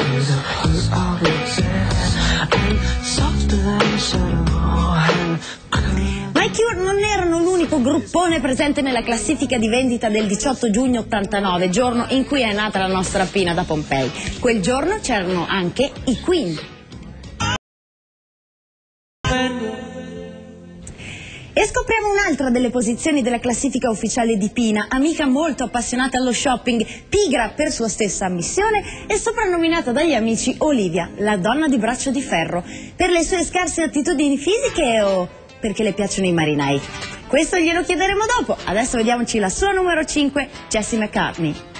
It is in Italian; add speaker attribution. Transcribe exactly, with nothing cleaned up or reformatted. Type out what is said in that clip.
Speaker 1: Ma i Cure non erano l'unico gruppone presente nella classifica di vendita del diciotto giugno ottantanove, giorno in cui è nata la nostra Pina da Pompei. Quel giorno c'erano anche i Queen. E scopriamo un'altra delle posizioni della classifica ufficiale di Pina, amica molto appassionata allo shopping, pigra per sua stessa ammissione e soprannominata dagli amici Olivia, la donna di braccio di ferro, per le sue scarse attitudini fisiche o perché le piacciono i marinai. Questo glielo chiederemo dopo, adesso vediamoci la sua numero cinque, Jessie McCartney.